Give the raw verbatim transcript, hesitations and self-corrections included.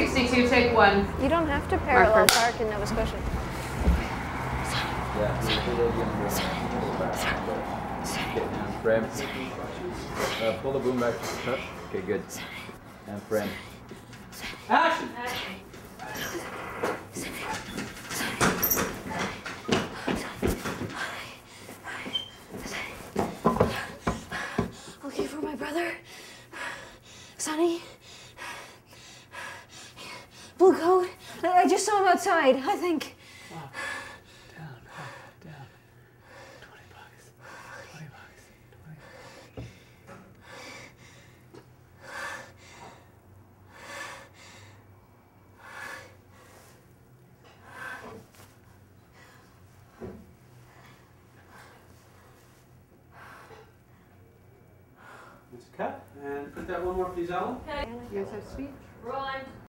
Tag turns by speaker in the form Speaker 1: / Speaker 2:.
Speaker 1: sixty-two, take one.
Speaker 2: You don't have to parallel
Speaker 1: Marker.
Speaker 2: park in Nova Scotia.
Speaker 3: Yeah, and frame. Uh, pull the boom back just a touch. Okay, good. And frame. Action!
Speaker 2: Okay, for my brother, Sonny. Blue coat. I I just saw him outside, I think.
Speaker 3: Up, down, up, down. Twenty bucks. Twenty bucks. Twenty.
Speaker 4: Let's cut. And put that one more, please, Alan.
Speaker 1: You guys have speech?
Speaker 5: Rolling.